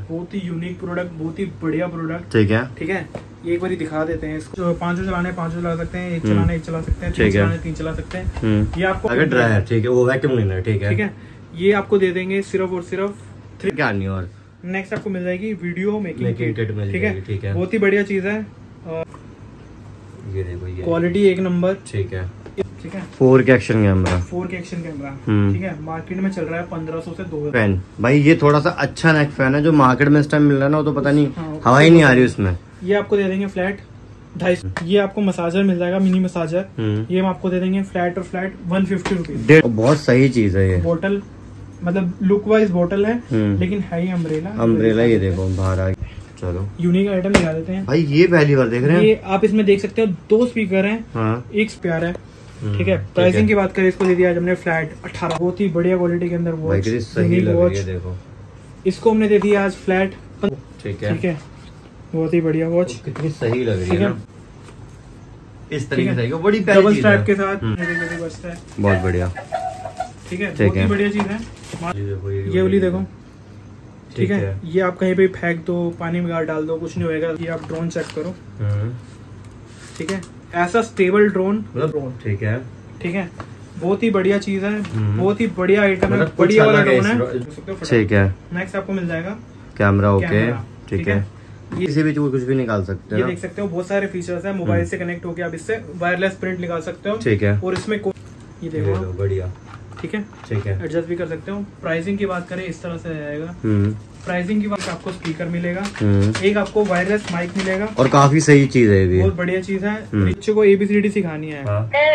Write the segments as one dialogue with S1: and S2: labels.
S1: बहुत ही unique product, बहुत ही बढ़िया प्रोडक्ट।
S2: ठीक है,
S1: ठीक है, ये एक बार दिखा देते हैं इसको। 5 चलाने 5 चला सकते हैं, 1 चलाने 1 चला सकते हैं, 3 चलाने 3 चला सकते हैं। ये आपको
S2: अगर ड्राई है, ठीक है, वो वैक्यूम क्लीनर। ठीक है,
S1: ठीक है, ये आपको दे देंगे सिर्फ और सिर्फ 3
S2: क्या नहीं। और
S1: नेक्स्ट आपको मिल जाएगी वीडियो मेकिंग किट।
S2: ठीक है, ठीक है,
S1: बहुत ही बढ़िया चीज है।
S2: ये देखो, ये
S1: क्वालिटी 1 नंबर।
S2: ठीक है,
S1: ठीक है,
S2: 4K action camera.
S1: 4K action camera. ठीक है, मार्केट में चल रहा है 1500 से 2000।
S2: फैन भाई, ये थोड़ा सा अच्छा नेक फैन है जो मार्केट में इस टाइम मिल रहा है ना, वो तो पता नहीं,
S1: हाँ,
S2: हवा ही नहीं आ रही उसमें।
S1: ये आपको दे देंगे फ्लैट 250। ये आपको मसाजर मिल जाएगा, मिनी मसाजर। ये हम आपको दे देंगे फ्लैट और फ्लैट 150 रुपीज।
S2: बहुत सही चीज है ये।
S1: बोतल मतलब लुक वाइज बोतल है, लेकिन है ही अम्ब्रेला। ये
S2: देखो बाहर आ गया। चलो
S1: यूनिक आइटम दिखा देते हैं
S2: भाई, ये पहली बार देख रहे हैं।
S1: ये आप इसमें देख सकते हो 2 स्पीकर हैं।
S2: हाँ।
S1: एक स्पीकर है। ठीक है, प्राइसिंग की बात करें, इसको दे दिया आज हमने फ्लैट 18। बहुत ही बढ़िया क्वालिटी के अंदर वॉच,
S2: सही लग रही है, देखो।
S1: इसको हमने दे दिया आज फ्लैट।
S2: ठीक है,
S1: ठीक है, बहुत ही बढ़िया वॉच,
S2: कितनी सही लग रही है ना, इस तरीके से बड़ी
S1: डबल स्ट्रैप के साथ बचता है।
S2: बहुत बढ़िया।
S1: ठीक है, बहुत ही बढ़िया चीज है। ये वाली देखो। ठीक है, ये आप कहीं पे फेंक दो, पानी में डाल दो, कुछ नहीं होएगा। ये आप ड्रोन चेक करो। ठीक है, ऐसा स्टेबल ड्रोन।
S2: ठीक है,
S1: ठीक है, बहुत ही बढ़िया चीज है, बहुत ही बढ़िया आइटम है, बढ़िया वाला ड्रोन है।
S2: ठीक है,
S1: नेक्स्ट आपको मिल जाएगा
S2: कैमरा। ओके, ठीक है, किसी भी कुछ भी निकाल सकते
S1: हो। ये देख सकते हो, बहुत सारे फीचर्स है। मोबाइल से कनेक्ट होकर आप इससे वायरलेस प्रिंट निकाल सकते हो।
S2: ठीक है,
S1: और इसमें ये देखो,
S2: बढ़िया।
S1: ठीक है,
S2: ठीक है,
S1: एडजस्ट भी कर सकते हो। प्राइसिंग की बात करें, इस तरह से रहेगा। प्राइसिंग की बात, आपको स्पीकर मिलेगा, एक आपको वायरलेस माइक मिलेगा,
S2: और काफी सही चीज है ये,
S1: बहुत बढ़िया चीज है। बच्चों को ABCD सिखानी है।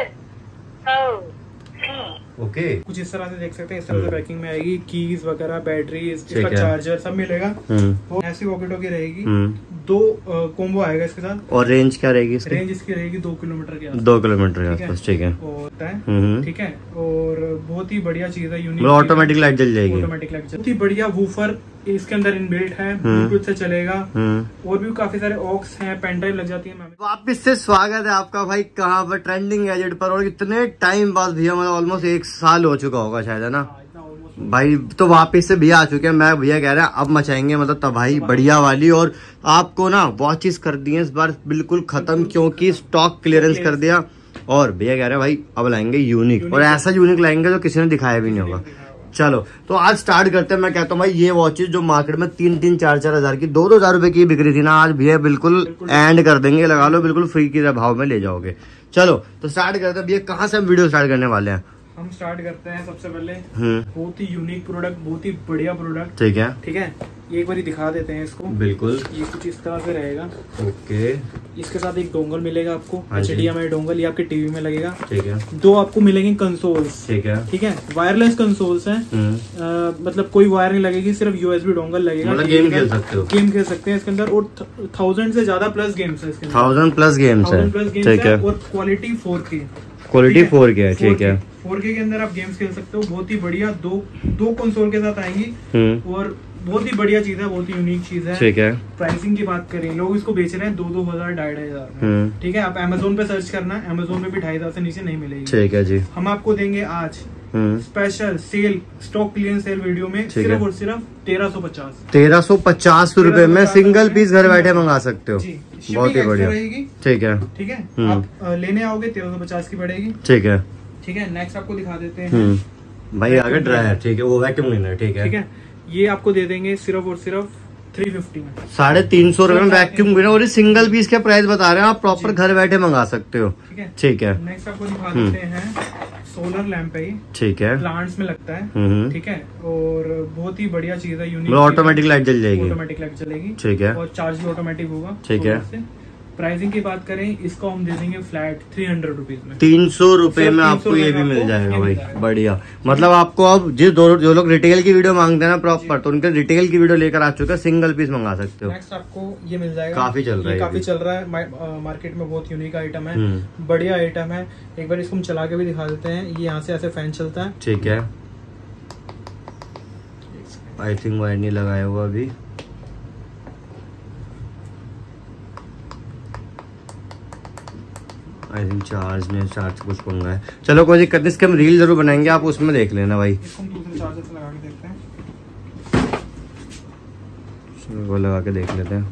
S2: ओके,
S1: कुछ इस तरह से देख सकते हैं। इस तरह से पैकिंग में आएगी, कीज वगैरह, बैटरी, इसका चार्जर सब मिलेगा। ऐसी वॉकेटो की रहेगी। 2 कॉम्बो आएगा इसके साथ।
S2: और रेंज क्या रहेगी इसकी?
S1: रेंज इसकी रहेगी 2 किलोमीटर के आसपास।
S2: 2 किलोमीटर के आसपास। ठीक है,
S1: ठीक है, और बहुत ही बढ़िया चीज है, यूनिक।
S2: ऑटोमेटिक लाइट जल जाएगी।
S1: ऑटोमेटिक लाइट, बहुत ही बढ़िया। वूफर इसके अंदर इनबिल्ट है, ब्लूटूथ से चलेगा। और भी काफी सारे ऑक्स हैं, पेन ड्राइव लग जाती है।
S2: वापिस से स्वागत है आपका भाई, कहाँ पर, ट्रेंडिंग गैजेट पर। और इतने टाइम बाद भैया, मतलब ऑलमोस्ट 1 साल हो चुका होगा शायद, है ना भाई। तो वापिस से भैया आ चुके हैं। मैं भैया कह रहा है अब मचाएंगे, मतलब तबाही बढ़िया वाली। और आपको ना वॉचेस कर दी है इस बार बिल्कुल खत्म, क्योंकि स्टॉक क्लियरेंस कर दिया। और भैया कह रहे हैं भाई अब लाएंगे यूनिक, और ऐसा यूनिक लाएंगे जो किसी ने दिखाया भी नहीं होगा। चलो तो आज स्टार्ट करते हैं। मैं कहता हूँ भाई, ये वॉचेस जो मार्केट में 3-3, 4-4 हजार की, 2-2 हजार रुपए की बिक रही थी ना, आज भैया बिल्कुल एंड कर देंगे। लगा लो, बिल्कुल फ्री के भाव में ले जाओगे। चलो तो स्टार्ट करते हैं भैया। कहाँ से हम वीडियो स्टार्ट करने वाले हैं?
S1: हम स्टार्ट करते हैं सबसे पहले बहुत ही यूनिक प्रोडक्ट, बहुत ही बढ़िया प्रोडक्ट।
S2: ठीक है,
S1: ठीक है, एक बार दिखा देते हैं इसको।
S2: बिल्कुल,
S1: ये कुछ इस तरह से रहेगा।
S2: ओके,
S1: इसके साथ एक डोंगल मिलेगा आपको, HDMI डोंगल। ये आपके टीवी में लगेगा।
S2: ठीक है,
S1: 2 आपको मिलेंगे कंसोल्स।
S2: ठीक है,
S1: ठीक है, वायरलेस कंसोल्स हैं। मतलब कोई वायर नहीं लगेगी, सिर्फ USB डोंगल लगेगा।
S2: मतलब गेम खेल सकते हो,
S1: गेम खेल सकते हैं इसके अंदर। और 1000 से ज्यादा प्लस गेम्स है इसके अंदर।
S2: 1000 प्लस गेम्स है।
S1: ठीक है, और क्वालिटी 4K।
S2: क्वालिटी 4K है। ठीक है,
S1: 4K के अंदर आप गेम्स खेल सकते हो। बहुत ही बढ़िया, दो कंसोल के साथ आएंगी। और बहुत ही बढ़िया चीज है, बहुत ही यूनिक चीज है। ठीक है, प्राइसिंग की बात करें, लोग इसको बेच रहे हैं 2-2 हजार, 2,500। ठीक है, आप Amazon पे सर्च करना है, Amazon पे भी 2,500 से नीचे नहीं मिलेगी। ठीक है जी, हम आपको देंगे आज special sale, stock clearance sale video में सिर्फ और सिर्फ 1350
S2: रुपए में सिंगल पीस घर बैठे मंगा सकते हो। बहुत ही बढ़िया। ठीक है,
S1: ठीक है, आप लेने आओगे 1350 की पड़ेगी।
S2: ठीक है,
S1: ठीक है, नेक्स्ट आपको दिखा देते हैं
S2: भाई। अगर ड्राई है, ठीक है, वो वैक्यूम क्लीनर। ठीक है,
S1: ठीक है, ये आपको दे देंगे सिर्फ और सिर्फ 350 में,
S2: 350 रुपए में वैक्यूम क्लीनर। और सिंगल पीस का प्राइस बता रहे हैं आप, प्रॉपर घर बैठे मंगा सकते हो। ठीक है, ठीक है।
S1: नेक्स्ट आपको दिखा देते हैं सोलर लैंप है।
S2: ठीक है,
S1: प्लांट्स में लगता है। ठीक है, और बहुत ही बढ़िया चीज है, यूनिक।
S2: ऑटोमेटिक लाइट जल जाएगी।
S1: ऑटोमेटिक लाइट चलेगी।
S2: ठीक है, और
S1: चार्ज भी ऑटोमेटिक होगा।
S2: ठीक है।
S1: प्राइसिंग की बात करें, इसको हम दे देंगे फ्लैट 300 रुपीज में।
S2: 300 रुपए में आपको ये भी मिल जाएगा भाई। बढ़िया, मतलब आपको अब जो लोग रिटेल की वीडियो मांगते हैं ना प्रॉपर, तो उनके रिटेल की वीडियो लेकर आ चुके हैं, सिंगल पीस मंगा सकते हो।
S1: नेक्स्ट आपको ये मिल जाएगा,
S2: काफी चल रहा है,
S1: काफी चल रहा है मार्केट में। बहुत यूनिक आइटम है, बढ़िया आइटम है। एक बार इसको हम चला के भी दिखा देते हैं। ये यहाँ से ऐसे फैन चलता है।
S2: ठीक है, आई थिंक वायर नहीं लगाया हुआ अभी। आई थिंक चार्ज कुछ पंगा है। चलो कोई दिक्कत नहीं, इसके हम रील जरूर बनाएंगे, आप उसमें देख लेना भाई।
S1: इसको हम दूसरे चार्जर से लगा के देखते हैं।
S2: वो लगा के देख लेते हैं।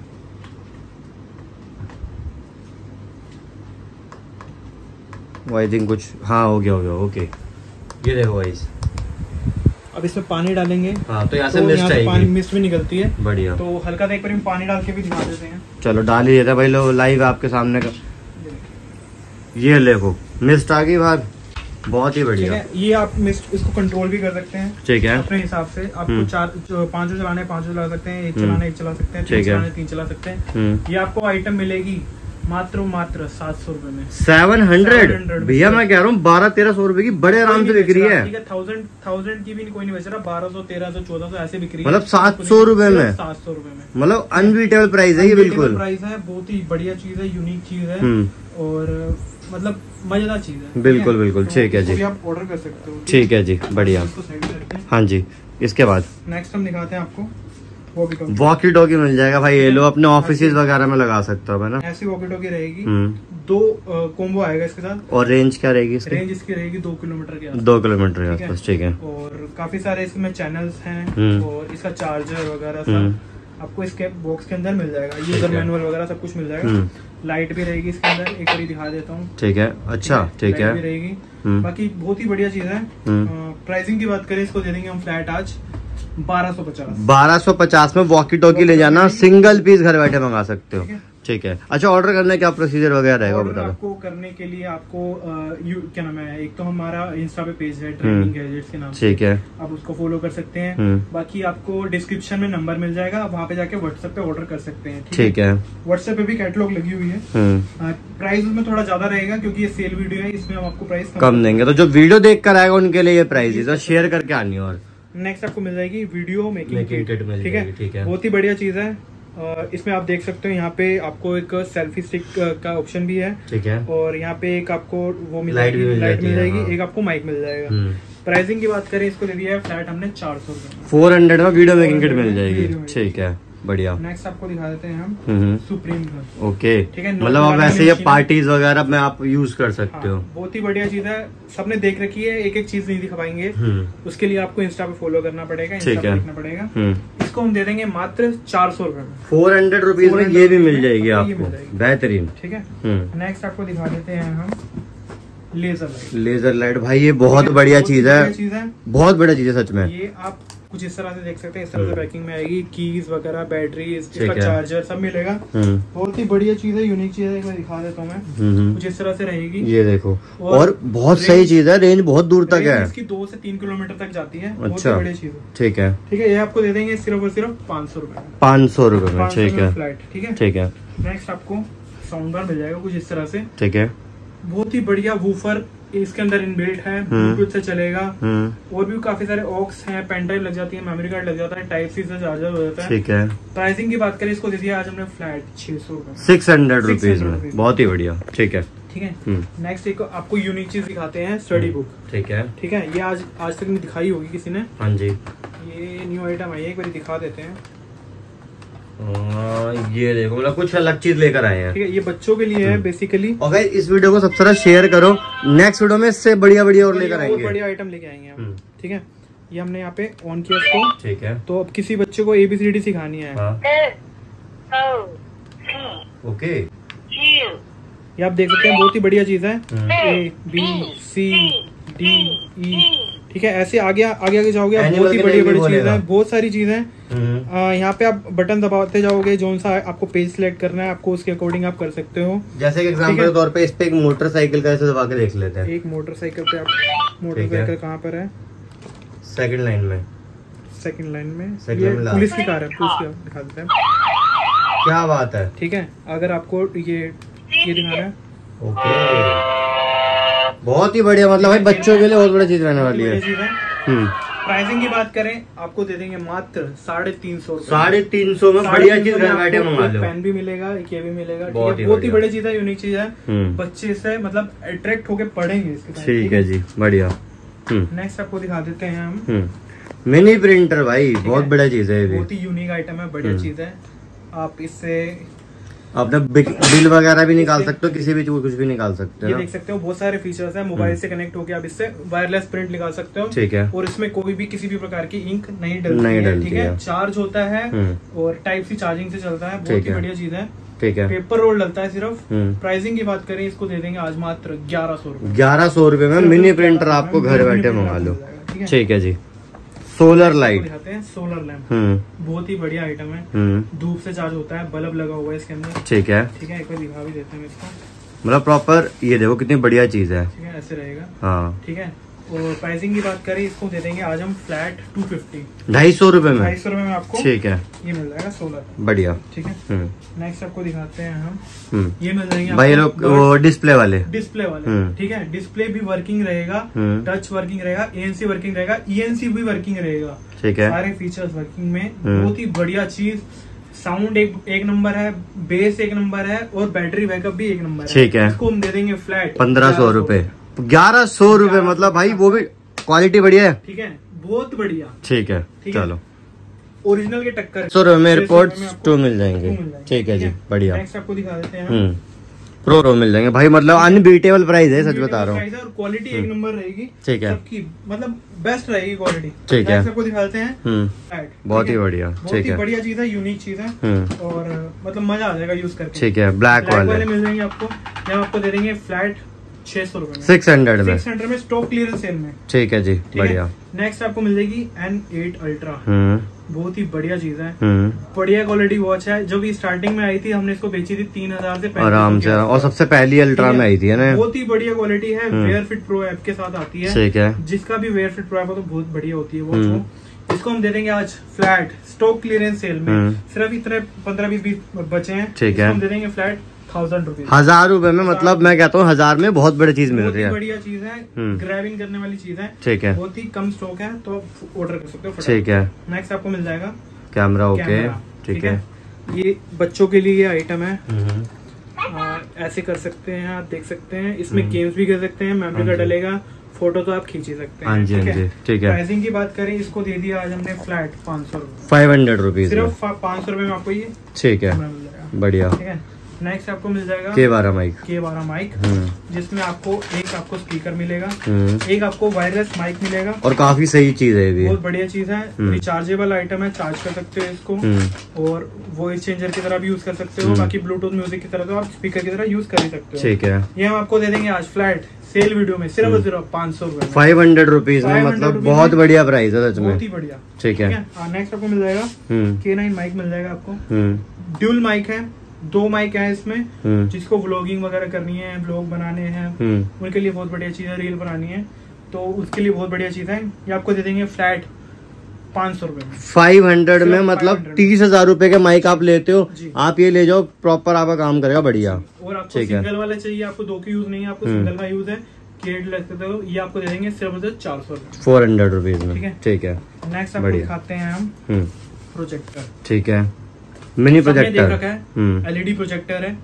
S2: आई थिंक कुछ हाँ हो गया ओके। ये देखो गाइस,
S1: अब इसमें पानी डालेंगे।
S2: हाँ तो यहाँ से मिस्ट आएगी,
S1: पानी मिस्ट भी निकलती है।
S2: बढ़िया।
S1: तो हल्का सा एक बार पानी डाल के भी दिखा देते हैं।
S2: चलो डाल ही देते हैं भाई, लोग लाइव आपके सामने का। ये देखो मिस्ट आ गई बाहर, बहुत ही बढ़िया।
S1: ये आप मिस्ट इसको कंट्रोल भी कर सकते हैं,
S2: ठीक है,
S1: अपने हिसाब से। आपको 5 चलाने 5 चला सकते हैं, 1 चलाने 1 चला सकते हैं, 3 चलाने 3 चला सकते हैं। ये आपको आइटम मिलेगी मात्र 700 रुपए में।
S2: 700 भैया, मैं कह रहा हूँ 1200-1300 रुपए की बड़े आराम से बिक रही है।
S1: 1000 की भी कोई नहीं बेच रहा, 1200, 1300, 1400 ऐसे बिक रही है।
S2: मतलब 700 रुपए में,
S1: 700 रुपए में,
S2: मतलब अनबीटेबल प्राइस है ये, बिल्कुल
S1: प्राइस है। बहुत ही बढ़िया चीज है, यूनिक चीज है और मतलब मजेदार चीज है।
S2: बिल्कुल बिल्कुल, ठीक है जी,
S1: आप ऑर्डर कर सकते हो।
S2: ठीक है जी, बढ़िया। हाँ जी, इसके बाद
S1: नेक्स्ट हम दिखाते हैं आपको
S2: वॉकी टॉकी मिल जाएगा भाई। ये लो अपने ऑफिस वगैरह में लगा सकते हो, है ना।
S1: ऐसी वॉकी टॉकी रहेगी, 2 कॉम्बो आएगा इसके साथ।
S2: और रेंज क्या रहेगी इसकी?
S1: रेंज इसकी रहेगी 2 किलोमीटर के आसपास।
S2: 2 किलोमीटर के आसपास, ठीक है।
S1: और काफी सारे इसमें चैनल्स हैं और इसका चार्जर वगैरह सब आपको इसके बॉक्स के अंदर मिल जाएगा। यूजर मैनुअल वगैरह सब कुछ मिल जाएगा। लाइट भी रहेगी इसके अंदर, एक बार दिखा देता हूँ।
S2: ठीक है, अच्छा ठीक है,
S1: भी रहेगी। बाकी बहुत ही बढ़िया चीज है। प्राइसिंग की बात करें, इसको दे देंगे हम फ्लैट आज
S2: 1250 में वॉकी टॉकी ले जाना, सिंगल पीस घर बैठे मंगा सकते हो, ठीक है। अच्छा, ऑर्डर करने क्या प्रोसीजर वगैरह रहेगा बता दो।
S1: आपको करने के लिए आपको क्या नाम है, एक तो हमारा इंस्टा पे पेज है ट्रेंडिंग गैजेट्स के नाम से, ठीक है, आप उसको फॉलो कर सकते हैं। बाकी आपको डिस्क्रिप्शन में नंबर मिल जाएगा, आप वहाँ पे जाके व्हाट्सएप पे ऑर्डर कर सकते हैं, ठीक है। व्हाट्सएप पे भी कैटलॉग लगी हुई है। प्राइस उसमें थोड़ा ज्यादा रहेगा क्योंकि ये सेल वीडियो है, इसमें हम आपको प्राइस
S2: कम देंगे। तो जो वीडियो देख कर आएगा उनके लिए ये प्राइस है, तो शेयर करके आनी। और
S1: नेक्स्ट आपको मिल जाएगी वीडियो मेकिंग किट, ठीक है। बहुत ही बढ़िया चीज है। इसमें आप देख सकते हो, यहाँ पे आपको एक सेल्फी स्टिक का ऑप्शन भी है, ठीक है। और यहाँ पे एक आपको वो लाइट मिल जाएगी, एक आपको माइक मिल जाएगा। प्राइसिंग की बात करें, इसको दे दिया है फ्लैट हमने 400 रुपए,
S2: 400 में वीडियो मेकिंग किट मिल जाएगी, ठीक है, बढ़िया।
S1: नेक्स्ट आपको दिखा देते हैं हम सुप्रीम,
S2: ओके, ठीक है। मतलब आप वैसे ये पार्टीज वगैरह में आप यूज कर सकते हो।
S1: बहुत ही बढ़िया चीज है, सबने देख रखी है, एक एक चीज नहीं दिखा पाएंगे। उसके लिए आपको इंस्टा पे फॉलो करना पड़ेगा, इंस्टा पे लिखना पड़ेगा। इसको हम दे देंगे मात्र 400 रुपए में।
S2: 400 रुपीज में ये भी मिल जाएगी आपको, बेहतरीन,
S1: ठीक है। नेक्स्ट आपको दिखा देते हैं हम
S2: लेजर लाइट। भाई ये बहुत बढ़िया चीज है, बहुत बढ़िया चीज है सच में।
S1: ये आप कुछ इस तरह से देख सकते हैं, इस तरह से पैकिंग में आएगी, कीज वगैरह, बैटरी, इसका चार्जर सब मिलेगा। बहुत ही बढ़िया चीज है, यूनिक चीज है, दिखा देता हूँ मैं। कुछ इस तरह से रहेगी, ये देखो। और बहुत सही चीज है, रेंज बहुत दूर तक है, इसकी 2 से 3 किलोमीटर तक जाती है। अच्छा, बढ़िया चीज है, ठीक है, ठीक है। ये आपको दे देंगे सिर्फ और सिर्फ 500 रुपए, 500 रुपए में, ठीक है, फ्लाइट, ठीक है, ठीक है। नेक्स्ट आपको साउंड बार मिल जाएगा कुछ इस तरह से, ठीक है। बहुत ही बढ़िया वूफर इसके अंदर इनबिल्ट है, ब्लूटूथ से चलेगा। और भी काफी सारे ऑक्स हैं, पेन ड्राइव लग जाती है, मेमोरी कार्ड लग जाता है, टाइप सी से चार्जर हो जाता है, ठीक है। प्राइसिंग की बात करें, इसको दे दिया आज हमने फ्लैट 600 रुपए, 600 रुपीज में, बहुत ही बढ़िया, ठीक है, ठीक है। नेक्स्ट एक आपको यूनिक चीज दिखाते हैं, स्टडी बुक, ठीक है, ठीक है। ये आज तक नहीं दिखाई होगी किसी ने, हाँ जी। ये न्यू आइटम है, एक बार दिखा देते हैं।
S2: ये देखो, मतलब कुछ अलग चीज लेकर आए हैं, ठीक है।
S1: ये बच्चों के लिए है बेसिकली।
S2: और गाइस इस वीडियो को सबसे ज्यादा शेयर करो, नेक्स्ट वीडियो में इससे बढ़िया और लेकर आएंगे,
S1: बढ़िया आइटम लेके आएंगे हम, ठीक है। ये हमने यहाँ पे ऑन किया इसको, ठीक है। तो अब किसी बच्चे को ABCD सिखानी है, ओके। ये आप देख सकते हैं, बहुत ही बढ़िया चीज है, ABCD ठीक है। ऐसे आगे जाओगे, बहुत ही बड़ी चीज है, बहुत सारी चीज है। यहाँ पे आप बटन दबाते जाओगे, जोन सा आपको पेज सिलेक्ट करना है, आपको उसके अकॉर्डिंग आप कर सकते हो।
S2: जैसे कि एग्जांपल के तौर पे इस पे एक मोटरसाइकिल का ऐसे दबा के देख लेते हैं।
S1: एक मोटरसाइकिल पे आप, मोटरसाइकिल कहाँ पर है?
S2: सेकंड लाइन में,
S1: पुलिस की कार है, पुलिस की दिखा देते हैं।
S2: क्या बात है,
S1: ठीक है। अगर आपको ये दिखाना है,
S2: ओके, बहुत ही बढ़िया। मतलब भाई बच्चों के लिए बहुत बड़ी चीज रहने वाली है।
S1: प्राइसिंग की बात करें, आपको दे देंगे मात्र 350,
S2: 350 में बढ़िया चीज घर बैठे मंगा लो।
S1: पेन भी मिलेगा, ये भी मिलेगा, बहुत ही बड़ी चीज है, यूनिक चीज है। बच्चे से मतलब अट्रैक्ट होके पढ़ेंगे इसके, ठीक है जी, बढ़िया। नेक्स्ट आपको दिखा देते हैं हम
S2: मिनी प्रिंटर। भाई बहुत बढ़िया चीज है,
S1: बहुत ही यूनिक आइटम है, बढ़िया चीज है। आप इससे
S2: अपने बिल वगैरह भी निकाल सकते हो, किसी भी कुछ भी निकाल सकते हो।
S1: ये देख सकते हो बहुत सारे फीचर्स है, मोबाइल से कनेक्ट होकर आप इससे वायरलेस प्रिंट निकाल सकते हो।
S2: ठीक है।
S1: और इसमें कोई भी किसी भी प्रकार की इंक नहीं डलती, ठीक है। चार्ज होता है और टाइप सी चार्जिंग से चलता है, बहुत ही बढ़िया चीज है।
S2: ठीक है।
S1: पेपर रोल डलता है सिर्फ। प्राइसिंग की बात करें, इसको दे देंगे आज मात्र 1100 रुपए।
S2: 1100 रुपए में मिनी प्रिंटर आपको घर बैठे मंगा लो। ठीक है जी। सोलर लाइट
S1: दिखाते हैं, सोलर लैंप बहुत ही बढ़िया आइटम है, धूप से चार्ज होता है, बल्ब लगा हुआ है इसके अंदर। ठीक है। ठीक है, एक बार दिखा भी देते हैं इसको,
S2: मतलब प्रॉपर ये देखो कितनी बढ़िया चीज है।
S1: ठीक है, ऐसे रहेगा।
S2: हाँ
S1: ठीक है। और प्राइसिंग की बात करें, इसको दे देंगे आज हम फ्लैट 250,
S2: 250 रुपए में।
S1: 250 रुपए में आपको
S2: ठीक है
S1: ये मिल जाएगा सोलर।
S2: बढ़िया।
S1: ठीक है। नेक्स्ट आपको दिखाते हैं हम, ये मिल जाएंगे
S2: भाई लोग वो डिस्प्ले वाले।
S1: ठीक है। डिस्प्ले भी वर्किंग रहेगा, टच वर्किंग रहेगा, ANC वर्किंग रहेगा, ENC भी वर्किंग रहेगा। ठीक है। सारे फीचर्स वर्किंग में, बहुत ही बढ़िया चीज। साउंड एक नंबर है, बेस एक नंबर है और बैटरी बैकअप भी एक नंबर है। ठीक है। इसको हम दे देंगे फ्लैट 1500
S2: रुपए। 1100 रुपए, मतलब भाई वो भी क्वालिटी बढ़िया है।
S1: ठीक है, बहुत बढ़िया।
S2: ठीक है, चलो
S1: ओरिजिनल के टक्कर।
S2: 100 रुपए में एयरपोर्ट्स 2 मिल जाएंगे। ठीक है जी, बढ़िया।
S1: नेक्स्ट आपको दिखा देते हैं,
S2: प्रो मिल जाएंगे भाई, मतलब अनबीटेबल प्राइस है, सच बता रहा हूँ।
S1: और क्वालिटी एक नंबर रहेगी।
S2: ठीक है,
S1: सबकी मतलब बेस्ट रहेगी क्वालिटी।
S2: ठीक है।
S1: आपको दिखाते हैं,
S2: बहुत ही बढ़िया।
S1: ठीक है, बढ़िया चीज है, यूनिक चीज है और मतलब मजा आ जाएगा यूज करके।
S2: ठीक है। ब्लैक वाले
S1: मिल जाएंगे आपको, हम आपको दे देंगे फ्लैट 600 रुपए में,
S2: 600
S1: में स्टॉक क्लियरेंस सेल में।
S2: ठीक है जी, बढ़िया।
S1: नेक्स्ट आपको मिल जाएगी N8 अल्ट्रा, बहुत ही बढ़िया चीज है, बढ़िया क्वालिटी वॉच है। जो भी स्टार्टिंग में आई थी, हमने इसको बेची थी 3000 से
S2: आराम से, और सबसे पहली अल्ट्रा में आई थी ना।
S1: बहुत ही बढ़िया क्वालिटी है, वेयर फिट प्रो ऐप के साथ आती है। ठीक है। जिसका भी वेयर फिट प्रो ऐप हो तो बहुत बढ़िया होती है वॉच। इसको हम दे देंगे आज फ्लैट स्टॉक क्लियरेंस सेल में, सिर्फ इतने 15-20 बचे हैं। ठीक है। हम दे देंगे फ्लैट 1000 रुपए,
S2: 1000 रुपए में। मतलब मैं कहता हूँ 1000 में बहुत बड़ी चीज मिल रही है,
S1: बढ़िया चीज है, ग्रैबिंग करने वाली चीज है।
S2: ठीक है।
S1: बहुत ही कम स्टॉक है तो ऑर्डर कर सकते हो।
S2: ठीक है।
S1: नेक्स्ट आपको मिल जाएगा
S2: कैमरा। ओके, ठीक है।
S1: ये बच्चों के लिए ये आइटम है, ऐसे कर सकते हैं, आप देख सकते हैं। इसमें गेम्स भी कर सकते हैं, मेमोरी कार्ड डलेगा, फोटो तो आप खींच ही सकते हैं। ठीक है। प्राइसिंग की बात करें, इसको दे दिया आज हमने फ्लैट
S2: 500 रुपीज,
S1: सिर्फ 500 रुपए में आपको ये।
S2: ठीक है, बढ़िया।
S1: ठीक है। नेक्स्ट आपको मिल जाएगा K12 माइक, जिसमें आपको स्पीकर मिलेगा, एक आपको वायरलेस माइक मिलेगा, और
S2: काफी सही चीज है, ये
S1: बहुत बढ़िया चीज है। रिचार्जेबल आइटम है, चार्ज कर सकते हो इसको, और वॉइस चेंजर की तरह भी यूज कर सकते हो। बाकी ब्लूटूथ म्यूजिक की तरह तो आप स्पीकर की तरह यूज कर ही सकते हो। ठीक है। ये हम आपको दे देंगे आज फ्लैट सेल वीडियो में, सिर्फ 500 रुपए,
S2: 500 रुपीज में, मतलब बहुत बढ़िया प्राइस है सच में,
S1: बहुत ही बढ़िया। ठीक है। नेक्स्ट आपको मिल जाएगा K9 माइक मिल जाएगा आपको, ड्यूल माइक है, 2 माइक है इसमें। जिसको व्लॉगिंग वगैरह करनी है, व्लॉग बनाने हैं, उनके लिए बहुत बढ़िया चीज है। रील बनानी है तो उसके लिए बहुत बढ़िया चीज है। ये आपको दे देंगे फ्लैट 500 रुपए में,
S2: 500 में। मतलब 30,000 रुपए के माइक आप लेते हो, आप ये ले जाओ, प्रॉपर आपका काम करेगा, बढ़िया।
S1: और आपको सिंगल वाला चाहिए, आपको 2 की यूज नहीं है, आपको सिंगल का यूज है, केड लगते हो, ये आपको दे देंगे सिर्फ 400 रुपए,
S2: 400 रुपीज में। ठीक है।
S1: नेक्स्ट आपको दिखाते हैं हम प्रोजेक्टर।
S2: ठीक है। मिनी प्रोजेक्टर
S1: है, LED प्रोजेक्टर है,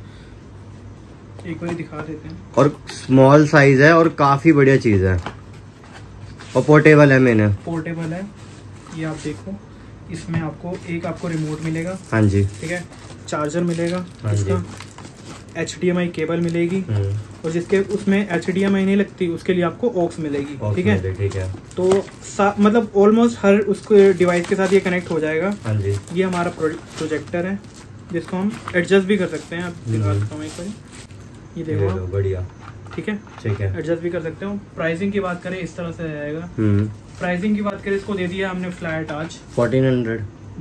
S1: एक बार दिखा देते हैं।
S2: और स्मॉल साइज है और काफी बढ़िया चीज है, और पोर्टेबल है।
S1: पोर्टेबल है, ये आप देखो, इसमें आपको रिमोट मिलेगा। हाँ जी। ठीक है। चार्जर मिलेगा, इसका HDMI केबल मिलेगी, और जिसके उसमें HDMI नहीं लगती उसके लिए आपको ऑक्स मिलेगी। ठीक है। ठीक है। तो मतलब ऑलमोस्ट हर उसको डिवाइस के साथ ये कनेक्ट हो जाएगा। हाँ जी। ये हमारा प्रोजेक्टर है, जिसको हम एडजस्ट भी कर सकते हैं। आप दिखा देता हूँ एक बार, ये देखो, बढ़िया। ठीक है। ठीक है। एडजस्ट भी कर सकते हो। प्राइसिंग की बात करें, इस तरह से रहेगा। प्राइसिंग की बात करें, इसको दे दिया हमने फ्लैट आज
S2: 1400,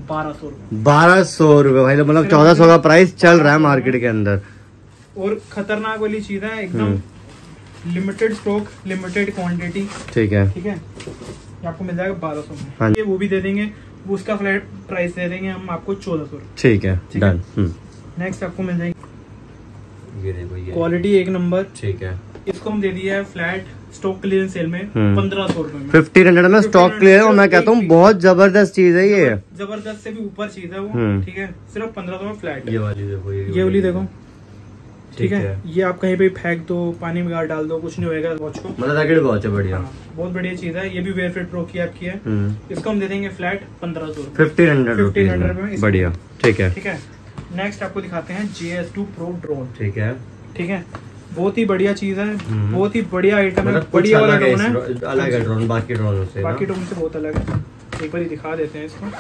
S1: 1200
S2: रुपए भाई, मतलब 1400 का प्राइस चल रहा है मार्केट के अंदर।
S1: और खतरनाक वाली चीज है, एकदम लिमिटेड स्टॉक, लिमिटेड क्वांटिटी। ठीक है। ठीक है। ये आपको मिल जाएगा 1200 में। हाँ। ये वो भी दे देंगे, उसका फ्लैट प्राइस दे देंगे हम आपको 1400। ठीक है, डन। नेक्स्ट आपको मिल जाएगी, ये देखो, ये क्वालिटी एक नंबर। ठीक है। इसको हम दे दिया है फ्लैट स्टॉक क्लियरेंस सेल में 1500 रुपए में,
S2: 1500 में स्टॉक क्लियर है। और मैं कहता हूँ बहुत जबरदस्त चीज है, ये
S1: जबरदस्त से भी ऊपर चीज है वो। ठीक है। सिर्फ 1500 में फ्लैट। ये वाली देखो, ठीक है। ये आप कहीं पे फेंक दो, पानी में डाल दो, कुछ नहीं होगा वॉच को, मतलब रैकेट वॉच है, बढ़िया। बहुत बढ़िया चीज है। ये भी वेयर फिट प्रो की आपकी है। इसको हम दे देंगे फ्लैट 1500,
S2: 1500 रुपए, बढ़िया। ठीक है।
S1: ठीक है। नेक्स्ट आपको दिखाते हैं JS2 Pro ड्रोन।
S2: ठीक है,
S1: ठीक है, बहुत ही बढ़िया चीज है, बहुत ही बढ़िया आइटम है, बढ़िया वाला ड्रोन है,
S2: अलग है ड्रोन बाकी ड्रोन से,
S1: बाकी ड्रोन से बहुत अलग है। एक बार दिखा देते हैं इसको।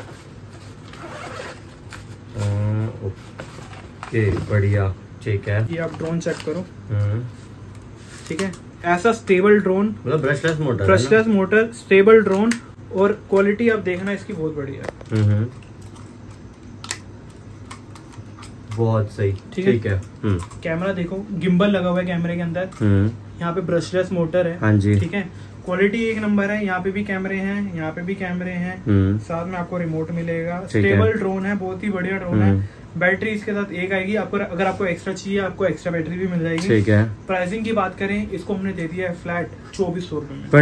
S2: ओके, बढ़िया, ठीक है।
S1: ये आप ड्रोन चेक करो, ठीक है, ऐसा स्टेबल ड्रोन,
S2: मतलब ब्रशलेस
S1: मोटर, स्टेबल ड्रोन, और क्वालिटी आप देखना इसकी बहुत बढ़िया है।
S2: बहुत सही, ठीक है।
S1: कैमरा देखो, गिम्बल लगा हुआ है कैमरे के अंदर, यहाँ पे ब्रशलेस मोटर है।
S2: हाँ जी,
S1: ठीक है, क्वालिटी एक नंबर है। यहाँ पे भी कैमरे हैं, यहाँ पे भी कैमरे हैं, साथ में आपको रिमोट मिलेगा। स्टेबल ड्रोन है, बहुत ही बढ़िया ड्रोन है। बैटरी इसके साथ एक आएगी, आपको अगर आपको एक्स्ट्रा चाहिए आपको एक्स्ट्रा बैटरी भी मिल जाएगी। ठीक है। प्राइसिंग की बात करें, इसको हमने दे दिया है फ्लैट 2400 रुपए में,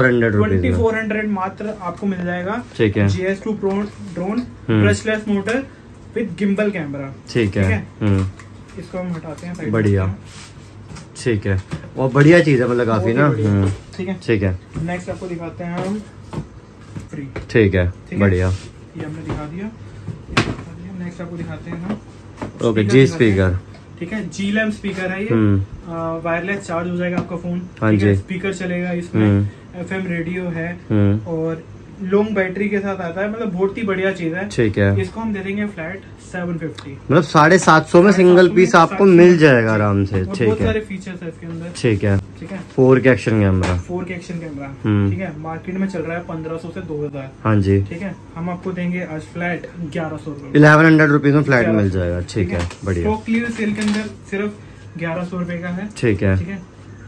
S1: 2400 मात्र आपको मिल जाएगा। ठीक है, JS2 Pro drone, brushless motor with gimbal camera. ठीक है, इसको हम हटाते हैं साइड। बढ़िया,
S2: ठीक है, वो बढ़िया चीज है, मतलब काफी ना।
S1: ठीक है,
S2: ठीक है।
S1: नेक्स्ट आपको दिखाते हैं हम फ्री।
S2: ठीक है, बढ़िया,
S1: ये हमने दिखा दिया। नेक्स्ट आपको दिखाते हैं हम
S2: ओके जी स्पीकर।
S1: ठीक है, जी लैम्प स्पीकर है ये, वायरलेस चार्ज हो जाएगा आपका फोन। हाँ जी, स्पीकर चलेगा इसमें, FM रेडियो है, और लॉन्ग बैटरी के साथ आता है, मतलब बहुत ही बढ़िया चीज है। ठीक है, इसको हम दे देंगे फ्लैट 750, मतलब
S2: 750 में सिंगल पीस आपको मिल जाएगा आराम से। ठीक है,
S1: बहुत सारे फीचर्स है इसके अंदर।
S2: ठीक है, ठीक है, 4K एक्शन कैमरा,
S1: ठीक है, मार्केट में चल रहा है 1500 से 2000।
S2: हाँ जी,
S1: ठीक है, हम आपको देंगे आज फ्लैट 1100
S2: 1100 रुपीज में फ्लैट मिल जाएगा। ठीक है, बढ़िया।
S1: स्टॉक क्लियर सेल के अंदर सिर्फ 1100 रुपए का है।
S2: ठीक है,
S1: ठीक है,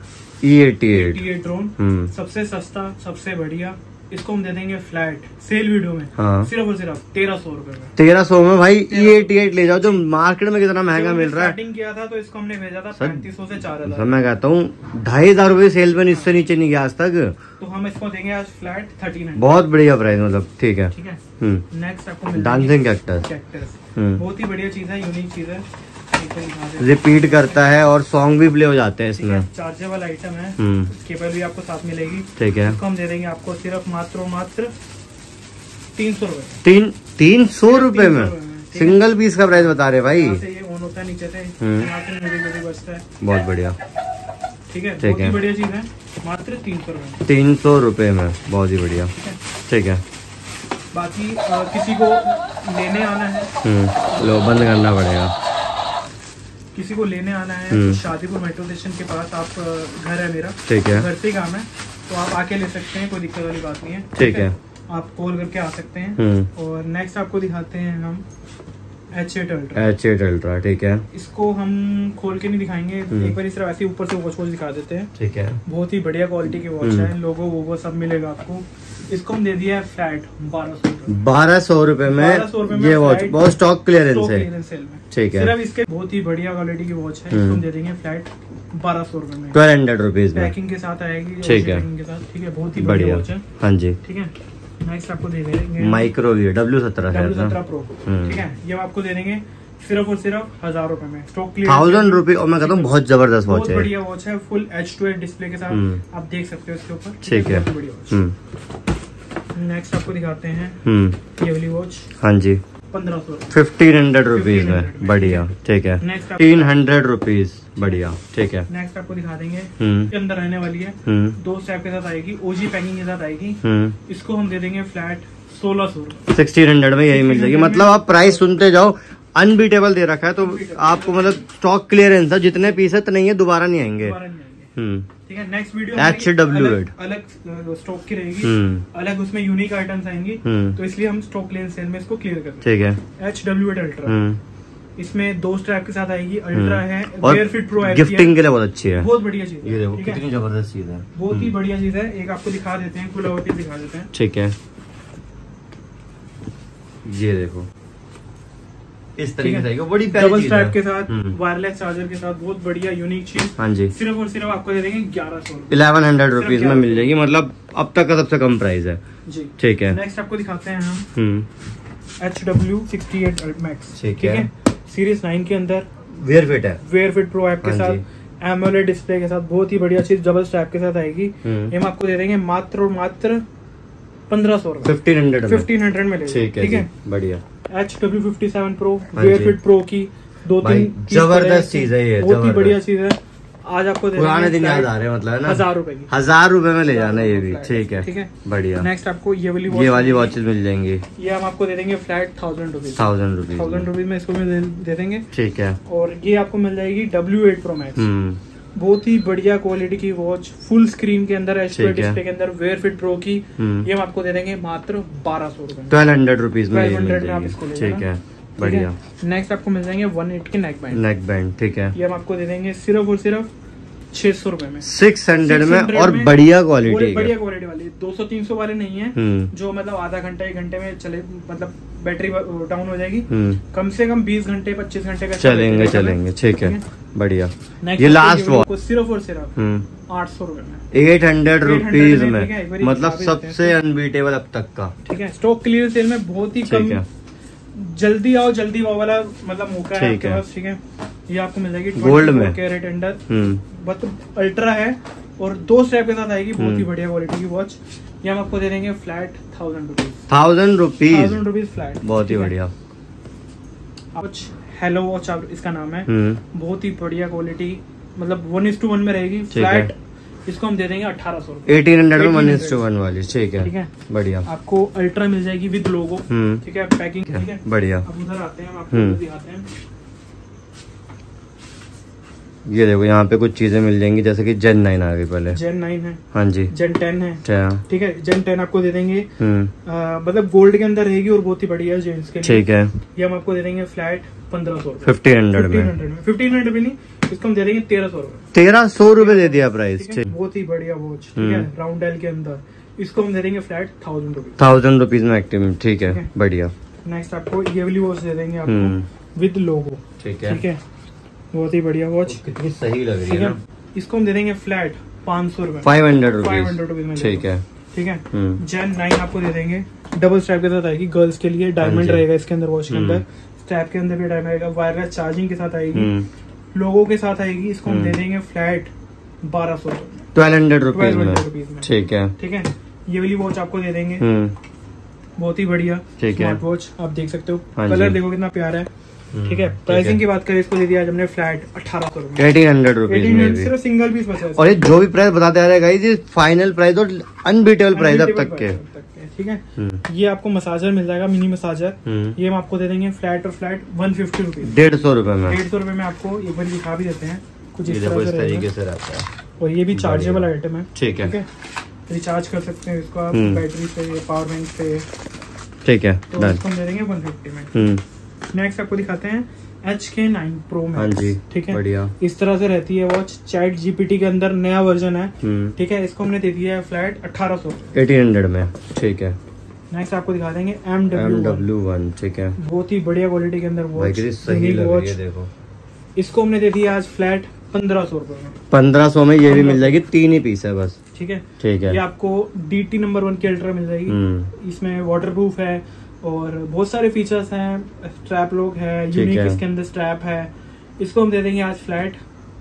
S2: E88
S1: ड्रोन सबसे सस्ता, सबसे बढ़िया, इसको हम दे देंगे फ्लैट सेल वीडियो में। हाँ, सिर्फ और सिर्फ 1300 रुपए में।
S2: 1300 में भाई E88 ले जाओ, जो मार्केट में कितना महंगा मिल रहा है।
S1: स्टार्टिंग किया था तो इसको हमने भेजा था 3500 से 4000।
S2: मैं कहता हूँ 2500 रुपए सेल में इससे नीचे नहीं गया आज तक,
S1: तो हम इसको देंगे आज फ्लैट 1300।
S2: बहुत बढ़िया प्राइस, मतलब। ठीक है,
S1: ठीक है। नेक्स्ट आपको
S2: डांसिंग कैक्टस,
S1: बहुत ही बढ़िया चीज है, यूनिक चीज है,
S2: रिपीट करता है और सॉन्ग भी प्ले हो जाते हैं इसमें।
S1: चार्जेबल आइटम है, केबल भी आपको साथ मिलेगी। ठीक है, इसको हम दे देंगे आपको सिर्फ मात्र 300 रुपए। 300 रुपए में सिंगल पीस का प्राइस बता रहे भाई। ये ऑन होता है नीचे से, बजता है।
S2: बहुत बढ़िया,
S1: ठीक है, बहुत ही बढ़िया चीज है, मात्र 300 रुपए।
S2: 300 रुपए में, बहुत ही बढ़िया। ठीक है,
S1: बाकी किसी को लेने आना है,
S2: लो बंद करना पड़ेगा।
S1: किसी को लेने आना है तो शादीपुर मेट्रो स्टेशन के पास आप घर है मेरा। ठीक है, घर से काम है, तो आप आके ले सकते हैं, कोई दिक्कत वाली बात नहीं है। ठीक है, आप कॉल करके आ सकते हैं। और नेक्स्ट आपको दिखाते हैं हम H8 Ultra। ठीक है, इसको हम खोल के नहीं दिखाएंगे, एक बार इस तरह ऐसे ऊपर से वॉच दिखा देते हैं। ठीक है, बहुत ही बढ़िया क्वालिटी की वॉच है, लोगो वोगो सब मिलेगा आपको। इसको हम दे दिया है फ्लैट 1200 रुपए में। ये वॉच बहुत स्टॉक क्लियरेंस है। ठीक है, सिर्फ इसके बहुत ही बढ़िया क्वालिटी की वॉच है, इसको हम दे देंगे फ्लैट 1200 रुपए में, 1200 रुपीज में पैकिंग के साथ आएगी। ठीक है, ठीक है, बहुत ही बढ़िया वॉच है। हाँ जी, ठीक है। नेक्स्ट आपको दे देंगे माइक्रोवेव W17 Pro। ठीक है, ये आपको दे देंगे सिर्फ और सिर्फ 1000 रुपए में, स्टॉक क्लियर 1000 रुपए। और मैं कहता हूँ बहुत जबरदस्त वॉच है, बढ़िया वॉच है, फुल H2 डिस्प्ले के साथ आप देख सकते हो इसके ऊपर। ठीक है, नेक्स्ट आपको दिखाते हैं ये वाली वॉच। हाँ जी, 1500 रुपीज में, बढ़िया। ठीक है, 300 रुपीज, बढ़िया। ठीक है, नेक्स्ट आपको दिखा देंगे, के अंदर रहने वाली है, 2 स्टेप के साथ आएगी, OG पैकिंग के साथ आएगी। इसको हम दे देंगे फ्लैट 1600, 1600 में यही मिल जाएगी। मतलब आप प्राइस सुनते जाओ, अनबीटेबल दे रखा है, तो आपको मतलब स्टॉक क्लियरेंस है, जितने पीस है तो नहीं है, दोबारा नहीं आएंगे। ठीक है, नेक्स्ट वीडियो HW अलग स्टॉक की रहेगी, अलग उसमें यूनिक आइटम्स आएंगी, तो इसलिए हम स्टॉक क्लियरेंस सेल में इसको क्लियर करते हैं। ठीक है, HW Ultra, इसमें 2 स्ट्रैप के साथ आएगी। अल्ट्रा है, वेयर फिट प्रो है, गिफ्टिंग के लिए बहुत अच्छी है, बहुत बढ़िया चीज है। ये देखो कितनी जबरदस्त चीज है, बहुत ही बढ़िया चीज है। एक आपको दिखा देते हैं, खुला होकर दिखा देते हैं। ठीक है, ये देखो इस तरीके से बड़ी डबल स्ट्रैप के साथ, वायरलेस चार्जर के साथ, बहुत बढ़िया यूनिक चीज। हाँ जी, सिर्फ और सिर्फ आपको दे देंगे 1100 रुपीज में मिल जाएगी, मतलब अब तक का सबसे कम प्राइस है जी। ठीक है, नेक्स्ट आपको दिखाते हैं हम HW68 Max। ठीक है, सीरीज 9 के अंदर वेयर फिट प्रो ऐप के साथ, एमोलेड डिस्प्ले के साथ, बहुत ही बढ़िया चीज, डबल स्ट्रैप के साथ आएगी। हम आपको दे देंगे मात्र 1500 रुपए, 1500 में ले। ठीक है, बढ़िया। HW57 Pro वेयरफिट प्रो की 2-3
S2: जबरदस्त चीज है ये,
S1: बहुत ही बढ़िया चीज है। आज आपको
S2: पुराने दिन याद आ रहे हैं, मतलब है ना,
S1: 1000 रुपए की,
S2: 1000 रुपए में ले जाना ये भी। ठीक है, बढ़िया।
S1: नेक्स्ट आपको ये
S2: वाली वॉचेस मिल जाएंगी।
S1: ये हम आपको दे देंगे फ्लैट 1000 रुपीज,
S2: 1000
S1: रुपीज में इसको दे देंगे।
S2: ठीक है।
S1: और ये आपको मिल जाएगी W8 Pro Max, बहुत ही बढ़िया क्वालिटी की वॉच, फुल स्क्रीन के अंदर, HD डिस्प्ले के अंदर, वेयरफिट प्रो की। ये हम आपको दे देंगे मात्र 1200 रुपए,
S2: 1200 रुपीज में।
S1: 1200 में आप इसको ले
S2: ठीक है, बढ़िया।
S1: नेक्स्ट आपको मिल जाएंगे 1/8 के नेक बैंड।
S2: ठीक है,
S1: ये हम आपको दे देंगे सिर्फ और सिर्फ 600 रुपए में,
S2: 600 में, और बढ़िया क्वालिटी,
S1: बढ़िया क्वालिटी वाली, 200-300 वाले नहीं है जो मतलब आधा घंटा 1 घंटे में चले, मतलब बैटरी डाउन हो जाएगी। कम से कम 20 घंटे 25 घंटे का
S2: चलेंगे। ठीक है, बढ़िया। ये लास्ट वॉच
S1: सिर्फ और सिर्फ 800 रुपए में,
S2: 800 रुपीज में, मतलब सबसे अनबीटेबल अब तक का। ठीक
S1: है, स्टॉक क्लियर सेल में बहुत ही कम, जल्दी आओ जल्दी वो वाला मतलब मौका है आपके पास। ठीक है, ये आपको मिल जाएगी
S2: गोल्ड में,
S1: कैरेट अंडर, मतलब अल्ट्रा है और 2 स्ट्रैप के साथ आएगी, बहुत ही बढ़िया क्वालिटी की वॉच। ये हम आपको दे देंगे फ्लैट 1000 रुपीज,
S2: 1000 रुपीज
S1: फ्लैट,
S2: बहुत ही बढ़िया।
S1: वॉच हेलो वॉच इसका नाम है, बहुत ही बढ़िया क्वालिटी, मतलब 1:1 में रहेगी फ्लैट। इसको हम दे देंगे 1800 रुपए,
S2: 1800 में 1:1 वाली। ठीक है, बढ़िया।
S1: आपको अल्ट्रा मिल जाएगी विद लोगो। ठीक है, पैकिंग ठीक है,
S2: बढ़िया।
S1: अब उधर आते हैं, हम आपको दिखाते हैं।
S2: ये देखो यहाँ पे कुछ चीजें मिल जाएंगी, जैसे कि Gen 9 आ गई, पहले
S1: Gen 9 है,
S2: हाँ जी,
S1: Gen 10 है। ठीक है, Gen 10 आपको दे देंगे, मतलब गोल्ड के अंदर रहेगी और बहुत ही बढ़िया जेंट्स के लिए। ठीक है, ये हम आपको दे देंगे फ्लैट 1500
S2: 1500 में,
S1: 1500 भी नहीं, इसको हम दे देंगे 1300 रुपए,
S2: 1300 रुपए दे दिया प्राइस।
S1: बहुत ही बढ़िया वॉच। ठीक है, राउंड डायल के अंदर, इसको हम दे देंगे फ्लैट 1000 रुपीज,
S2: 1000 रुपीज में एक्टिव। ठीक है, बढ़िया।
S1: नेक्स्ट आपको ये वाली वॉच दे देंगे आपको विद लोगो। ठीक है, बहुत ही बढ़िया वॉच,
S2: कितनी सही लग रही है ना।
S1: इसको हम दे देंगे फ्लैट 500 रुपए,
S2: 500
S1: रुपीज में।
S2: ठीक है,
S1: ठीक है। Gen 9 आपको दे देंगे, डबल स्ट्रैप के साथ आएगी, गर्ल्स के लिए डायमंड रहेगा इसके अंदर, वॉच के अंदर, स्ट्रैप के अंदर भी डायमंड रहेगा, वायरलेस चार्जिंग के साथ आएगी, लोगो के साथ आएगी। इसको हम दे देंगे फ्लैट 1200 रुपए,
S2: 1200 रुपीज में। ठीक है,
S1: ठीक है। ये वाली वॉच आपको दे देंगे, बहुत ही बढ़िया स्मार्ट वॉच, आप देख सकते हो, कलर देखो कितना प्यारा है। ठीक है, प्राइसिंग की बात करें, इसको दे दिया आज हमने फ्लैट 1800 रुपए,
S2: 1800 रुपीज में,
S1: सिर्फ सिंगल पीस बचा है।
S2: और ये जो भी प्राइस बताते आ रहे हैं गाइस, ये फाइनल प्राइस और अनबीटेबल प्राइस अब तक के।
S1: ठीक है, ये आपको मसाजर मिल जाएगा, मिनी मसाजर। ये हम आपको दे देंगे फ्लैट 150 रुपीज,
S2: 150 रुपए में।
S1: 150 रुपए में आपको एक बार दिखा भी देते हैं, कुछ इस
S2: तरीके से रहता है।
S1: और ये भी चार्जेबल आइटम है।
S2: ठीक है,
S1: रिचार्ज कर सकते हैं इसको आप बैटरी से, पावर बैंक से। ठीक
S2: है,
S1: तो इसको हम दे देंगे 150 में। नेक्स्ट आपको दिखाते हैं HK9 Pro Max।
S2: हाँ जी,
S1: ठीक है,
S2: बढ़िया।
S1: इस तरह से रहती है वॉच, चैट GPT के अंदर नया वर्जन है। ठीक है, इसको हमने दे दिया है फ्लैट 1800,
S2: 1800 में। ठीक है,
S1: नेक्स्ट आपको दिखा देंगे MW1।
S2: ठीक है,
S1: बहुत ही बढ़िया क्वालिटी के अंदर वॉच,
S2: सही लग रही है, देखो।
S1: इसको हमने दे दिया आज फ्लैट 1500 रुपए में।
S2: 1500 में ये भी मिल जाएगी, 3 ही पीस है बस।
S1: ठीक है,
S2: ठीक है।
S1: ये आपको DT नंबर 1 की अल्ट्रा मिल जाएगी, इसमें वाटरप्रूफ है और बहुत सारे फीचर्स हैं, स्ट्रैप लॉक है, यूनिक इसके अंदर स्ट्रैप है। इसको हम दे देंगे आज फ्लैट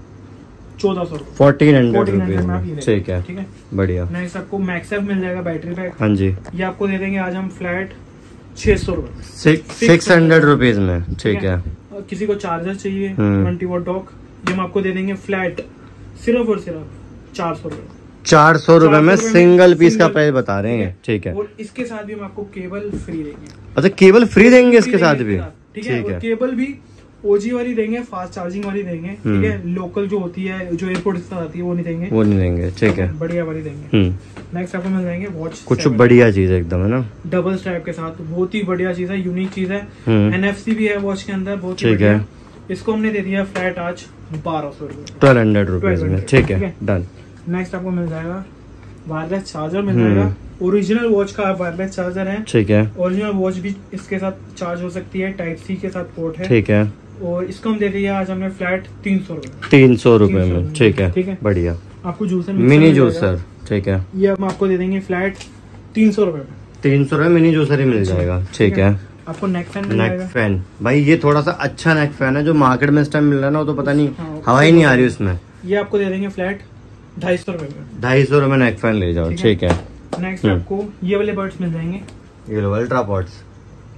S1: 1400 रुपए,
S2: 1400 रुपीज में। ठीक है,
S1: ठीक है,
S2: बढ़िया।
S1: नेक्स्ट आपको मैक्सएफ मिल जाएगा बैटरी पैक।
S2: हाँ जी,
S1: ये आपको दे देंगे आज हम फ्लैट 600 रुपए,
S2: 600 रुपीज में। ठीक है,
S1: किसी को चार्जर चाहिए 20 वॉट डॉक, ये हम आपको दे देंगे फ्लैट सिर्फ और सिर्फ 400 रुपए,
S2: 400 रुपए में सिंगल पीस का प्राइस बता रहे हैं। ठीक है,
S1: और इसके साथ भी हम आपको केबल फ्री देंगे।
S2: अच्छा, केबल फ्री देंगे इसके साथ भी?
S1: ठीक है, केबल भी OG वाली देंगे, फास्ट चार्जिंग वाली देंगे। ठीक है, लोकल जो होती है, जो एयरपोर्ट के साथ आती है, वो नहीं देंगे। ठीक है, बढ़िया वाली देंगे। नेक्स्ट आपको मिल जाएंगे वॉच, कुछ
S2: बढ़िया चीज है एकदम, है ना,
S1: डबल स्ट्रैप के साथ, बहुत ही बढ़िया चीज है, यूनिक चीज है। NFC भी है वॉच के अंदर, बहुत ही बढ़िया। इसको हमने दे दिया फ्लैट आज 1200 रुपए,
S2: 1200 रुपीज में। ठीक है, डन।
S1: नेक्स्ट आपको मिल जाएगा वायरलेस चार्जर मिल जाएगा, ओरिजिनल वॉच का वायरलेस चार्जर है।
S2: ठीक है,
S1: ओरिजिनल वॉच भी इसके साथ चार्ज हो सकती है, Type-C के साथ पोर्ट है।
S2: ठीक है,
S1: और इसको हम दे दिया आज हमने फ्लैट 300 रुपए,
S2: 300 रुपए में। ठीक है,
S1: ठीक है,
S2: बढ़िया।
S1: आपको जूसर,
S2: मिनी जूसर। ठीक है,
S1: ये हम आपको दे देंगे फ्लैट 300 रुपए में,
S2: 300 रुपए में मिनी जूसर ही मिल जाएगा। ठीक है,
S1: आपको नेक फैन मिल
S2: जाएगा। नेक फैन भाई, ये थोड़ा सा अच्छा नेक फैन है, जो मार्केट में इस टाइम मिल रहा है ना, तो पता नहीं हवा ही नहीं आ रही उसमें।
S1: ये आपको दे देंगे फ्लैट 250 रुपए में,
S2: 250 रुपए नेक फैन ले जाओ। ठीक है,
S1: नेक्स्ट आपको ये वाले बर्ड्स मिल जाएंगे,
S2: ये लो अल्ट्रा पॉड्स,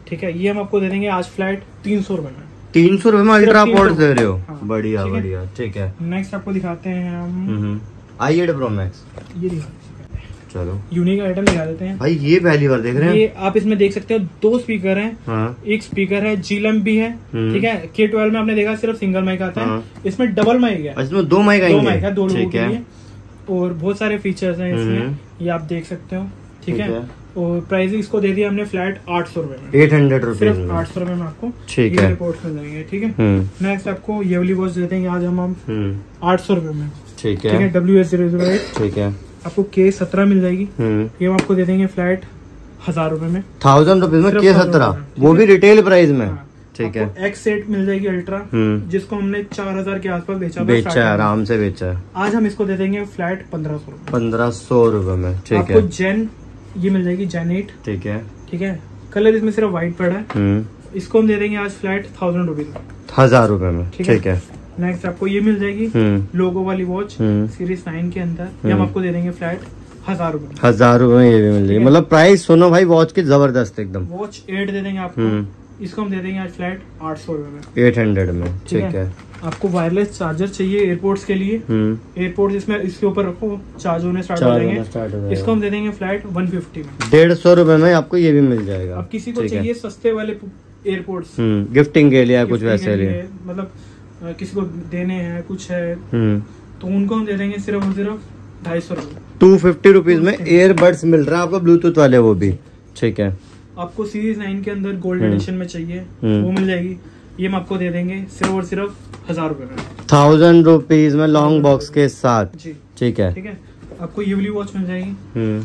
S1: ठीक है, ये हम आपको दे देंगे आज फ्लैट 300 रुपए में।
S2: 300 रुपए में अल्ट्रा पॉड्स दे रहे हो?
S1: हाँ,
S2: बढ़िया बढ़िया, ठीक है।
S1: नेक्स्ट आपको दिखाते हैं हम
S2: i8 Pro Max।
S1: ये दिखा,
S2: चलो
S1: यूनिक आइटम दिखा देते हैं
S2: भाई। ये पहली बार देख रहे हैं।
S1: ये आप इसमें देख सकते हो 2 स्पीकर हैं।
S2: हाँ।
S1: एक स्पीकर है, G-Lamp भी है, ठीक है। K12 में आपने देखा सिर्फ सिंगल माइक आता है, इसमें डबल माइक है।
S2: इसमें 2 माइक आएंगे?
S1: 2 माइक है, 2 लोगों के लिए। और बहुत सारे फीचर्स हैं इसमें, ये आप देख सकते हो, ठीक है। और प्राइस इसको दे दिया हमने फ्लैट 800 रुपए में।
S2: 800 रुपए,
S1: सिर्फ 800 रुपए में आपको
S2: ठीक है
S1: रिपोर्ट मिल जाएंगे, ठीक है। नेक्स्ट आपको ये वाली वॉच देते हैं आज हम 800 रुपए में,
S2: ठीक है।
S1: WS008,
S2: ठीक है।
S1: आपको K17 मिल जाएगी। ये हम आपको दे देंगे फ्लैट 1000 रुपए में।
S2: 1000 रुपीज में K17, वो भी रिटेल प्राइस में, ठीक है।
S1: X8 मिल जाएगी अल्ट्रा, जिसको हमने 4000 के आसपास बेचा
S2: है, आराम से बेचा है।
S1: आज हम इसको दे देंगे फ्लैट 1500 रुपए।
S2: 1500 रुपए में, ठीक है।
S1: आपको जेन ये मिल जाएगी, Gen 8,
S2: ठीक है।
S1: ठीक है। कलर इसमें सिर्फ व्हाइट पड़ा है, इसको हम दे देंगे आज फ्लैट 1000 रुपीज में।
S2: 1000 रुपए में, ठीक है।
S1: नेक्स्ट आपको ये मिल जाएगी लोगो वाली वॉच सीरीज 9 के अंदर, ये हम आपको दे देंगे फ्लैट 1000 रुपए।
S2: 1000 रुपए में ये भी मिल जाएगी। मतलब प्राइस सुनो भाई, वॉच की जबरदस्त एकदम।
S1: वॉच 8 दे देंगे आपको, इसको हम दे देंगे आज फ्लैट 800 रुपए में,
S2: 800 में, ठीक है।
S1: आपको वायरलेस चार्जर चाहिए एयरपोर्ट्स के लिए, एयरपोर्ट्स इसमें इसके ऊपर रखो, चार्ज होने स्टार्ट हो जाएंगे। इसको हम दे देंगे फ्लैट 150 में।
S2: 150 रुपए में आपको ये भी मिल जाएगा।
S1: अब किसी को चाहिए सस्ते वाले एयरपोर्ट्स
S2: गिफ्टिंग के लिए, कुछ वैसे लिए,
S1: मतलब किसी को देने हैं कुछ है, तो उनको हम दे देंगे सिर्फ 250 रुपए।
S2: 250 रुपीज में एयरबड्स मिल रहा है आपको, ब्लूटूथ वाले, वो भी ठीक है।
S1: आपको सीरीज 9 के अंदर गोल्ड एडिशन में चाहिए, वो मिल जाएगी। ये हम आपको दे देंगे सिर्फ और सिर्फ 1000 रुपए में।
S2: 1000 रुपीज में लॉन्ग बॉक्स के साथ जी, ठीक है।
S1: ठीक है, आपको ये वाली वॉच मिल जाएगी,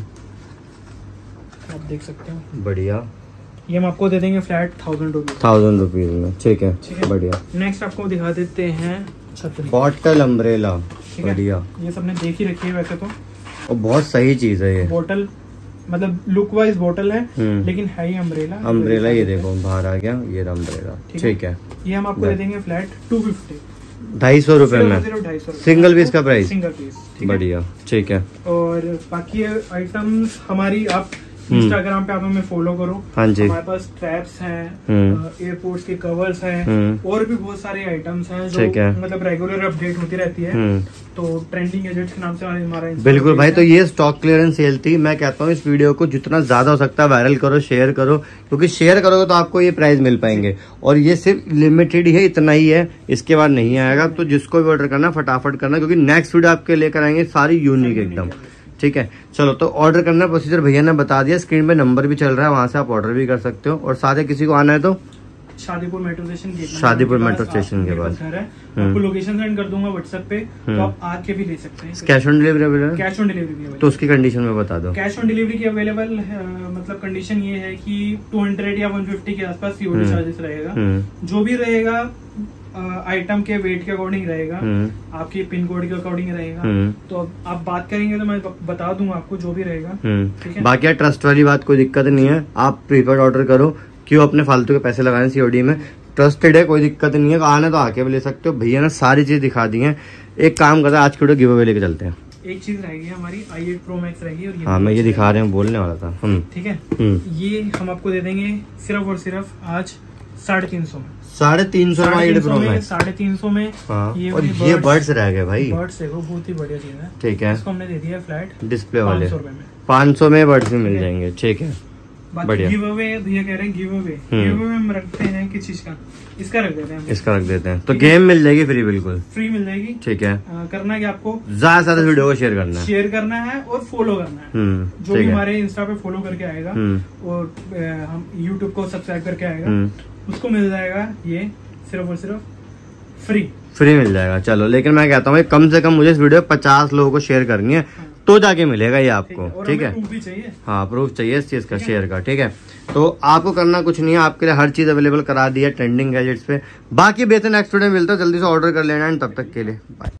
S1: आप देख सकते हो, बढ़िया। ये हम आपको दे देंगे फ्लैट 1000 रुपीज।
S2: 1000 रुपीज में, ठीक है, बढ़िया।
S1: नेक्स्ट आपको दिखा देते हैं छतरी,
S2: बॉटल अम्ब्रेला, बढ़िया।
S1: ये सबने देख ही रखी है वैसे तो,
S2: और बहुत सही चीज है ये।
S1: बोतल मतलब लुक वाइज बोतल है, लेकिन है ही अम्ब्रेला।
S2: अम्ब्रेला ये देखो बाहर आ गया, ये अम्ब्रेला, ठीक है।
S1: ये हम आपको दे देंगे फ्लैट 250,
S2: 250 रुपए में, सिंगल पीस का प्राइस,
S1: सिंगल पीस,
S2: बढ़िया, ठीक है।
S1: और बाकी आइटम्स हमारी, आप इंस्टाग्राम पे आप हमें फॉलो करो।
S2: हाँ जी।
S1: हमारे पास ट्रैप्स हैं, एयरपोर्ट्स के कवर्स हैं, और भी बहुत सारे आइटम्स हैं जो मतलब रेगुलर अपडेट होती रहती है। तो ट्रेंडिंग गैजेट्स के नाम से हमारा
S2: बिल्कुल भाई। तो ये स्टॉक क्लियरेंस सेल थी। मैं कहता हूँ इस वीडियो को जितना ज्यादा हो सकता है वायरल करो, शेयर करो, क्योंकि शेयर करोगे तो आपको ये प्राइस मिल पाएंगे। और ये सिर्फ लिमिटेड ही है, इतना ही है, इसके बाद नहीं आएगा। तो जिसको भी ऑर्डर करना फटाफट करना, क्योंकि नेक्स्ट वीडियो आपके लेकर आएंगे सारी यूनिक एकदम, ठीक है। चलो, तो ऑर्डर करना प्रोसीजर भैया ने बता दिया, स्क्रीन पे नंबर भी चल रहा है, वहां से आप ऑर्डर भी कर सकते हो। और साथ ही किसी को आना है तो
S1: Shadipur metro station,
S2: Shadipur metro station के पास
S1: आपको लोकेशन सेंड कर दूंगा व्हाट्सएप पे, तो आप आके भी ले सकते हैं।
S2: Cash on delivery available?
S1: Cash on delivery भी,
S2: तो उसकी कंडीशन में बता दो।
S1: कैश ऑन डिलीवरी की अवेलेबल मतलब कंडीशन ये है कि 200 या 150 के आसपास सीओडी चार्जेस रहेगा। जो भी रहेगा आइटम के वेट के अकॉर्डिंग रहेगा, आपके पिन कोड के अकॉर्डिंग रहेगा। तो आप बात करेंगे तो मैं बता दूंगा आपको जो भी रहेगा, ठीक है।
S2: बाकी ट्रस्ट वाली बात कोई दिक्कत नहीं है, आप प्रीपेड ऑर्डर करो, क्यों अपने फालतू के पैसे लगाने सीओडी में। ट्रस्टेड है, कोई दिक्कत नहीं है, आना तो आके भी ले सकते हो। भैया ने सारी चीज दिखा दी है। एक काम करते हैं, आज की वीडियो गिव अवे लेके चलते हैं।
S1: एक चीज रहेगी हमारी i8 Pro Max रहेगी, और
S2: हाँ मैं ये दिखा रहे हैं, बोलने वाला था,
S1: ठीक है। ये हम आपको दे देंगे सिर्फ और सिर्फ आज 350 में।
S2: 350 में i8 Pro Max,
S1: 350 में।
S2: और ये बर्ड्स रह गए भाई,
S1: बर्ड्स देखो, बहुत ही बढ़िया चीज है,
S2: ठीक है।
S1: इसको हमने दे दिया फ्लैट
S2: डिस्प्ले वाले
S1: 500 रुपए में।
S2: 500 में बर्ड्स भी मिल जाएंगे, ठीक है, बढ़िया।
S1: गिव अवे भैया कह रहे हैं, गिव अवे हम रखते हैं किस चीज का, इसका रख देते हैं,
S2: इसका रख देते हैं। तो गेम मिल जाएगी फ्री, बिल्कुल
S1: फ्री मिल जाएगी,
S2: ठीक है।
S1: करना है कि आपको
S2: ज्यादा से ज्यादा वीडियो को शेयर करना
S1: है और फॉलो करना है। जो भी हमारे इंस्टा पे फॉलो करके आएगा और हम यूट्यूब को सब्सक्राइब करके आएगा, उसको मिल जाएगा ये सिर्फ और सिर्फ फ्री मिल जाएगा। चलो, लेकिन मैं कहता हूँ कम से कम मुझे इस वीडियो 50 लोगों को शेयर करनी है, तो जाके मिलेगा ये आपको, ठीक है। प्रूफ भी चाहिए,
S2: हाँ प्रूफ चाहिए इस चीज का, शेयर का, ठीक है। तो आपको करना कुछ नहीं है, आपके लिए हर चीज अवेलेबल करा दी है ट्रेंडिंग गैजेट्स पे। बाकी बेहतर नेक्स्ट वीडियो में मिलता है, जल्दी से ऑर्डर कर लेना है। तब तक के लिए बाय।